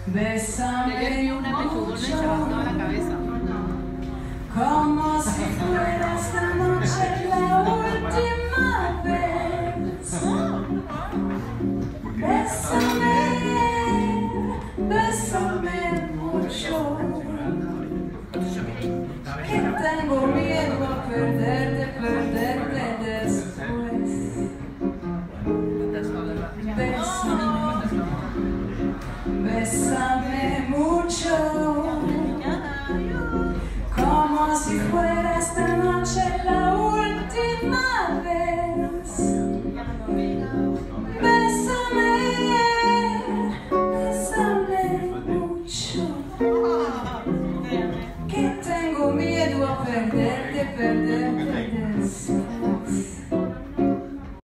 Bésame Ayer vi una pechugona y se rascaba la cabeza. como si fuera esta noche la última vez. Bésame, bésame mucho, que tengo miedo.